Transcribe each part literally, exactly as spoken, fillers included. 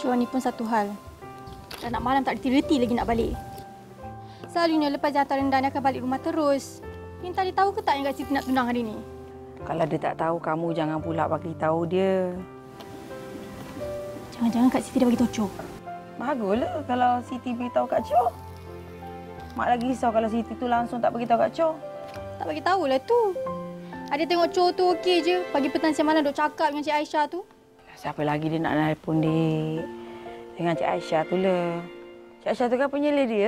Cua ni pun satu hal. Dah nak malam tak reti-reti lagi nak balik. Selalunya lepas jatuh rendah dia akan balik rumah terus. Minta dia tahu ke tak yang Kak Siti nak tunang hari ni? Kalau dia tak tahu, kamu jangan pula bagi tahu dia. Jangan-jangan Kak Siti dah bagi tahu Cok. Baguslah kalau Siti beritahu Kak Cok. Mak lagi risau kalau Siti tu langsung tak beritahu Kak Cok. Tak bagi tahulah tu. Ada tengok Cok tu okey je. Pagi petang siang malam duk cakap dengan Cik Aisyah tu. Siapa lagi dia nak nelpon dik? Dengan Cik Aisyah tu lah. Cik Aisyah tu kan penyelih dia.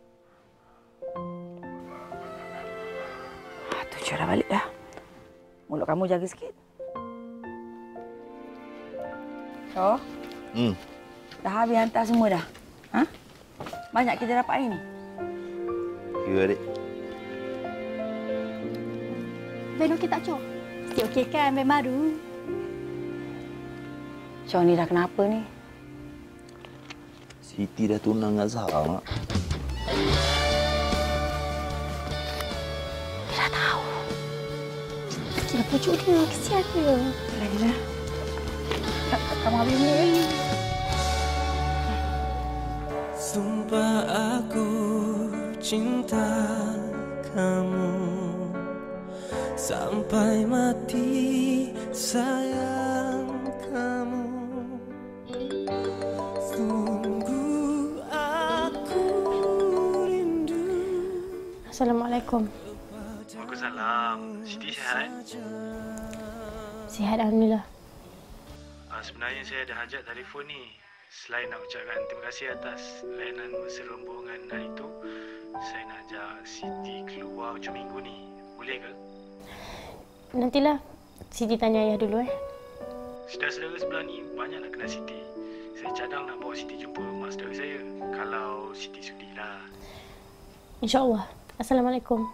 Ah, tu Cok dah balik dah. Mulut kamu jaga sikit. Cok? Hmm. Dah habis hantar semua dah? Ha? Banyak kita dapat hari ni? Ya, adik. Ben okey tak, Cok? Mesti okey kan, Ben baru? Cok ni dah kenapa ni? Siti dah tunang dengan Zahra, Mak. Dia dah tahu. Kira pucuk dia, kesian dia. Lagi dah. Kamu habis ni lagi. Sumpah aku cinta kamu sampai mati, sayang kamu. Sungguh aku rindu. Assalamualaikum. Waalaikumsalam. Siti sihat? Sihat, Alhamdulillah. Uh, sebenarnya saya ada hajat telefon ni. Selain nak ucapkan terima kasih atas layanan mesra rombongan hari itu, saya nak ajak Siti keluar hujung minggu ni. Boleh ke? Nantilah Siti tanya ayah dulu eh. Saudara-saudara sebelah ni banyak nak kenal Siti. Saya cadang nak bawa Siti jumpa mak saudara saya. Kalau Siti sudilah. InsyaAllah. Assalamualaikum.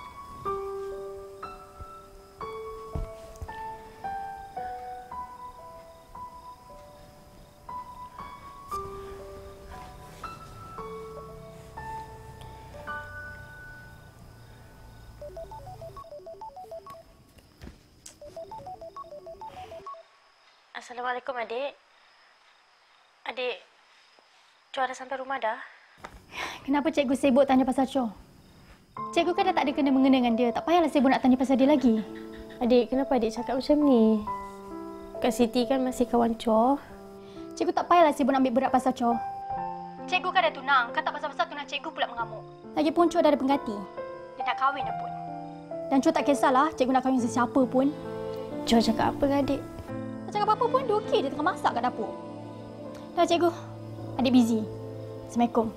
Assalamualaikum, adik. Adik, Cok dah sampai rumah dah? Kenapa cikgu sibuk tanya pasal Cok? Cikgu kan dah tak ada kena-mengena dengan dia. Tak payahlah sibuk nak tanya pasal dia lagi. Adik, kenapa adik cakap macam ni? Kak Siti kan masih kawan Cok. Cikgu tak payahlah sibuk nak ambil berat pasal Cok. Cikgu kan dah tunang. Kan tak pasal-pasal tunang cikgu pula mengamuk. Lagipun Cok dah ada pengganti. Dia nak kahwin dah pun. Dan Cok tak kisahlah cikgu nak kahwin sesiapa pun. Cok cakap apa dengan adik? Tak cakap apa-apa pun, dia okey. Dia tengah masak kat dapur. Dah, cikgu. Adik busy. Assalamualaikum.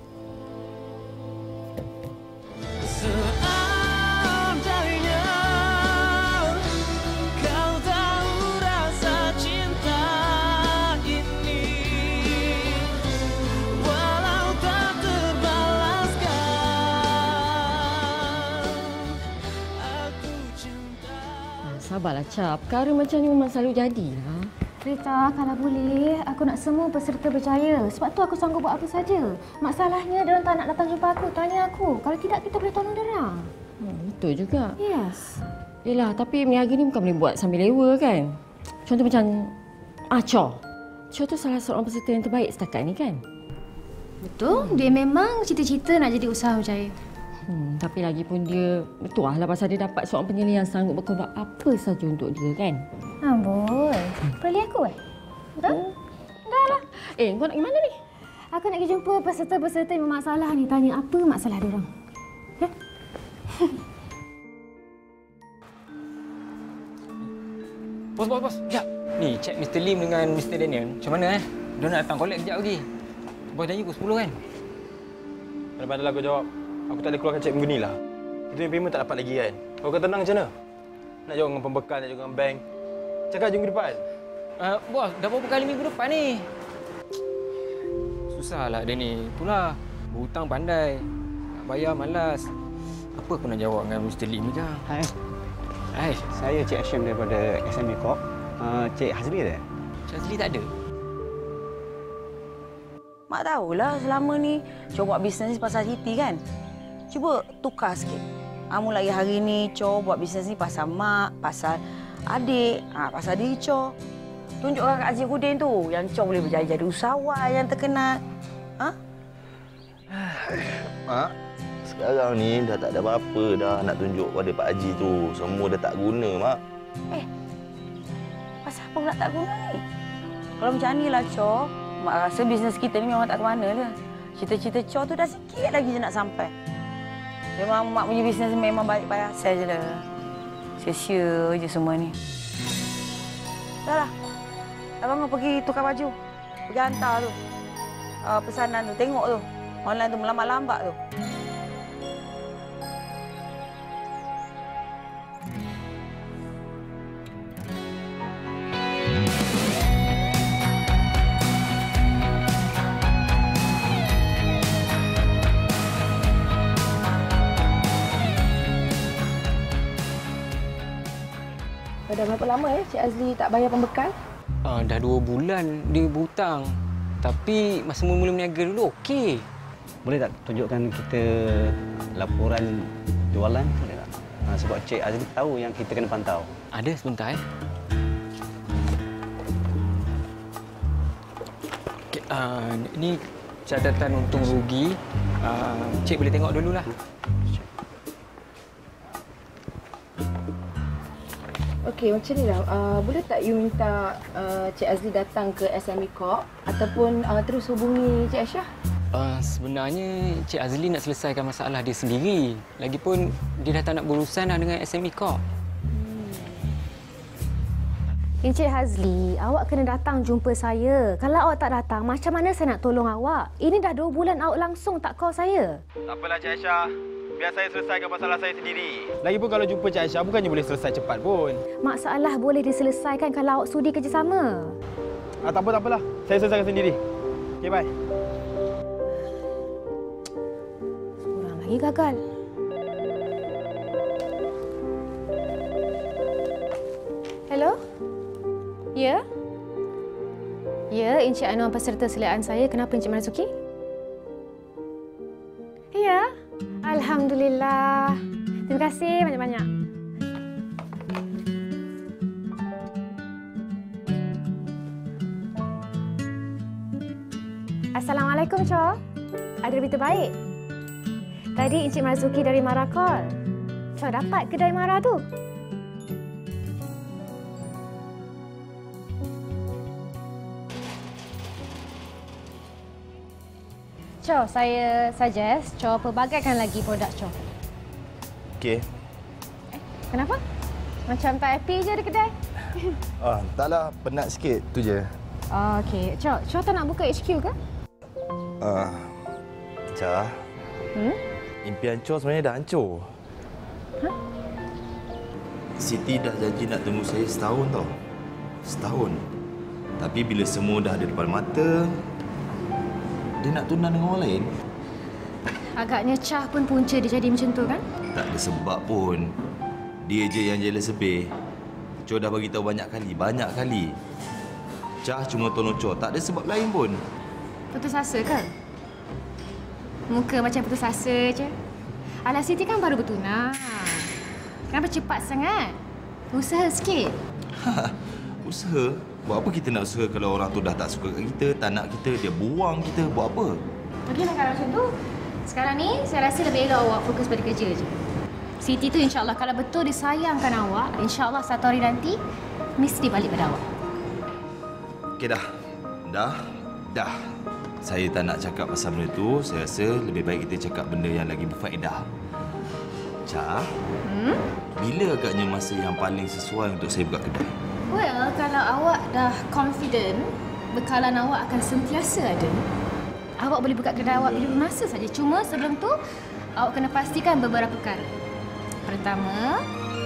Seandainya kau tahu rasa cinta ini, walau tak terbalaskan, aku cinta. Sabarlah, Cap. Perkara macam ni memang selalu jadilah. Rita, kalau boleh, aku nak semua peserta percaya. Sebab tu aku sanggup buat apa saja. Masalahnya, diorang tak nak datang jumpa aku, tanya aku. Kalau tidak, kita boleh tolong diorang. Hmm, betul juga. Yes. Yelah, tapi meniaga ni bukan boleh buat sambil lewa kan? Contoh macam Aco. Aco tu salah seorang peserta yang terbaik setakat ni kan? Betul, dia memang cita-cita nak jadi usaha berjaya. Hmm, tapi lagi pun dia bertuah lah pasal dia dapat seorang penyelih yang sanggup berkorban apa saja untuk dia kan? Amboi, pilih aku eh? Betul? Hmm. Dah lah. Eh, kau nak pergi mana ni? Aku nak pergi jumpa peserta-peserta yang bermasalah ni. Tanya apa masalah diorang. Ya? Bos, bos, bos. Sekejap. Ni, cek Mister Lim dengan Mister Daniel. Macam mana eh? Dia nak datang collect kejap lagi. Bos janji pukul sepuluh kan? Pandai-pandailah kau jawab. Aku tak ada keluarkan cek minggu ni lah. Itu yang payment tak dapat lagi kan? Kau kata tenang macam mana? Nak jawab dengan pembekal, nak jawab dengan bank. Cakap je minggu depan. Uh, bos, dah berapa kali minggu depan ni? Susahlah dia ni. Itulah. Berhutang pandai. Nak bayar malas. Apa aku nak jawab dengan Mister Lim ni kan? Hai. Hai. Saya Cik Hashim daripada S M B Corp. Uh, Cik Hazli ada? Cik Hazli tak ada. Mak tahulah selama ni Cok buat bisnes ni pasal Siti kan? Cuba tukar sikit. Ha, mulai hari ni Cok buat bisnes ni pasal mak, pasal adik, ha, pasal diri Cok. Tunjukkan kat Azihudin tu. Yang Cok boleh berjaya jadi usahawan yang terkenal. Ha? Mak, sekarang ni dah tak ada apa-apa dah nak tunjuk pada Pak Haji tu. Semua dah tak guna, Mak. Eh, pasal apa pula tak guna ni? Kalau macam ni lah, Cok. Mak rasa bisnes kita ni memang tak ke mana dah. Cita-cita Cok tu dah sikit lagi je nak sampai. Memang Mak punya bisnes memang balik payah asal je lah. Sia-sia je semua ni. Dah lah. Abang pergi tukar baju. Pergi hantar tu. Uh, pesanan tu. Tengok tu. Online tu melambat-lambat tu. Dah berapa lama ya Cik Azli tak bayar pembekal? Uh, dah dua bulan dia berhutang. Tapi masa mula-mula berniaga dulu okey. Boleh tak tunjukkan kita laporan jualan? Boleh tak? Ha, sebab Cik Azli tahu yang kita kena pantau. Ada sebentar eh. Okay, uh, ni catatan untung rugi. Uh, Cik boleh tengok dululah. Okey, macam ni lah. Uh, boleh tak you minta uh, Cik Azli datang ke S M E Corp ataupun uh, terus hubungi Cik Aisyah? Uh, sebenarnya Cik Azli nak selesaikan masalah dia sendiri. Lagipun dia dah tak nak berurusan dah dengan S M E Corp. Hmm. Encik Azli, awak kena datang jumpa saya. Kalau awak tak datang, macam mana saya nak tolong awak? Ini dah dua bulan awak langsung tak call saya. Tak apalah Cik Aisyah. Biar saya selesaikan masalah saya sendiri. Lagipun kalau jumpa Cik Aisyah bukannya boleh selesai cepat pun. Masalah boleh diselesaikan kalau awak sudi kerjasama. Ah, tak apa, tak apalah. Saya selesaikan sendiri. Okey, bye. Seorang lagi gagal. Hello? Ya? Ya, Encik Anwar peserta seliaan saya. Kenapa Encik Marzuki? Ya. Alhamdulillah. Terima kasih banyak-banyak. Assalamualaikum, Cok. Ada berita baik. Tadi Encik Marzuki dari Mara call. Cok dapat kedai Mara tu. Cok, saya suggest Cok pelbagaikan lagi produk Cok. Okey. Eh, kenapa? Macam tak happy je ada kedai. Ah, taklah, penat sikit tu je. Oh, okey. Cok, Cok tak nak buka H Q ke? Ah. Cah. Hmm? Impian Chor sebenarnya dah hancur. Ha? Siti dah janji nak tunggu saya setahun tau. Setahun. Tapi bila semua dah ada depan mata, dia nak tunang dengan orang lain. Agaknya Cah pun punca dia jadi macam tu kan? Tak ada sebab pun. Dia je yang jealous lebih. Chor dah bagi tahu banyak kali, banyak kali. Cah cuma tolong Chor, tak ada sebab lain pun. Putus asa ke? Muka macam putus asa je. Alah, Siti kan baru bertunang. Kenapa cepat sangat? Usaha sikit. Usaha? Buat apa kita nak usaha kalau orang tu dah tak suka kat kita, tak nak kita, dia buang kita, buat apa? Okeylah kalau macam tu. Sekarang ni saya rasa lebih elok awak fokus pada kerja je. Siti tu insya-Allah kalau betul disayangkan awak, insya-Allah satu hari nanti mesti balik pada awak. Okey dah. Dah. Dah. Saya tak nak cakap pasal benda tu. Saya rasa lebih baik kita cakap benda yang lagi berfaedah. Cah, hmm? bila agaknya masa yang paling sesuai untuk saya buka kedai? Well, kalau awak dah confident, bekalan awak akan sentiasa ada. Awak boleh buka kedai awak bila masa saja. Cuma sebelum tu, awak kena pastikan beberapa perkara. Pertama,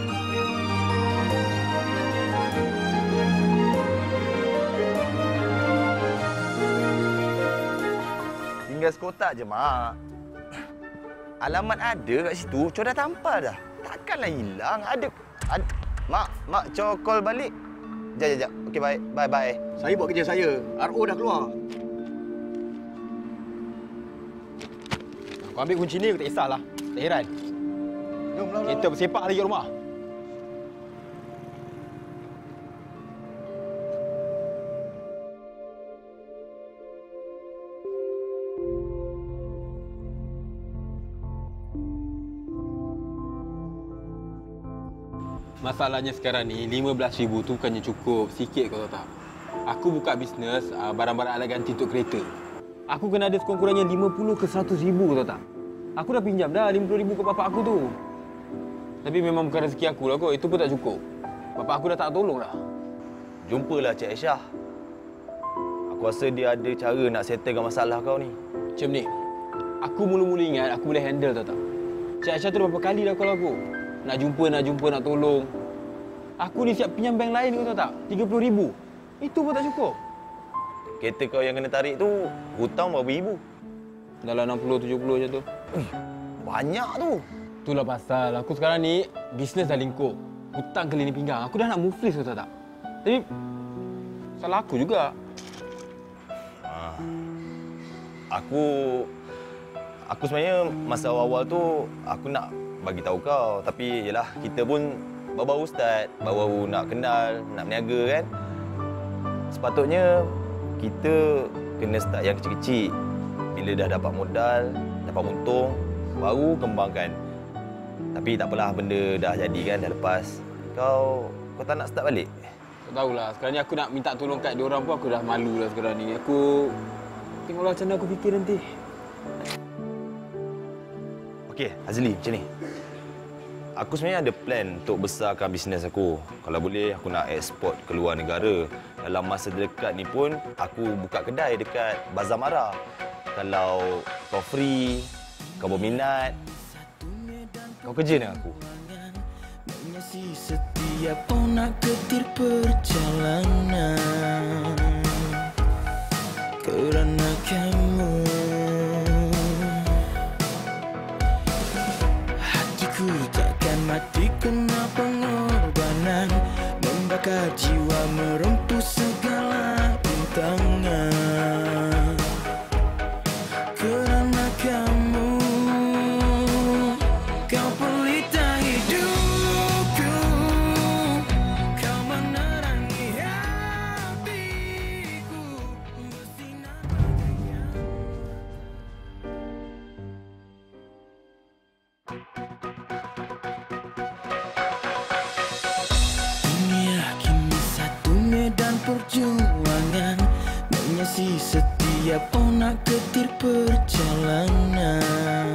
tinggal sekotak je, Mak. Alamat ada kat situ. Cor dah tampal dah. Takkanlah hilang. Ada. ada. Mak, Mak, Cor call balik. Jap, jap, jap. Okey, baik. Bye, bye. Saya buat kerja saya. R O dah keluar. Kau ambil kunci ni, aku tak kisahlah. Tak heran. Jom, lah, kita bersepak lagi kat rumah. Masalahnya sekarang ni lima belas ribu tu bukannya cukup. Sikit kau tahu tak? Aku buka bisnes uh, barang-barang alat ganti untuk kereta. Aku kena ada sekurang-kurangnya lima puluh ke seratus ribu kau tahu tak? Aku dah pinjam dah lima puluh ribu ke bapak aku tu. Tapi memang bukan rezeki aku lah kot. Itu pun tak cukup. Bapak aku dah tak tolong dah. Jumpalah Cik Aisyah. Aku rasa dia ada cara nak settlekan masalah kau ni. Macam ni. Aku mula-mula ingat aku boleh handle tahu tak? Cik Aisyah tu dah berapa kali dah call aku. Nak jumpa, nak jumpa, nak tolong. Aku ni siap pinjam bank lain kau tahu tak? tiga puluh ribu. Itu pun tak cukup. Kereta kau yang kena tarik tu, hutang berapa ribu? Dalam enam puluh tujuh puluh macam tu. Banyak tu. Itulah pasal aku sekarang ni bisnes dah lingkup. Hutang keliling pinggang. Aku dah nak muflis kau tahu tak? Tapi salah aku juga. Ha. Aku aku sebenarnya masa awal-awal tu aku nak bagi tahu kau, tapi yalah kita pun baru-baru start, baru-baru nak kenal, nak berniaga kan. Sepatutnya kita kena start yang kecil-kecil. Bila dah dapat modal, dapat untung, baru kembangkan. Tapi tak apalah, benda dah jadi kan, dah lepas. Kau kau tak nak start balik? Tak tahulah, sekarang ni aku nak minta tolong kat diorang pun aku dah malu lah sekarang ni. Aku tengoklah macam mana aku fikir nanti. Okey, Azli, macam ni. Aku sebenarnya ada plan untuk besarkan bisnes aku. Kalau boleh, aku nak ekspor ke luar negara. Dalam masa dekat ni pun, aku buka kedai dekat Bazar Mara. Kalau kau free, kau berminat, kau kerja dengan aku. Mengisi setiap onak getir perjalanan kerana kamu. Hatiku takkan mati kena pengorbanan, membakar jiwa, merempuh segala rintangan kerana kamu. Kau pelita hidupku, kau menerangi hatiku, bersinar bahagia. Dunia kini satu medan perjuangan, mengisi setiap onak getir perjalanan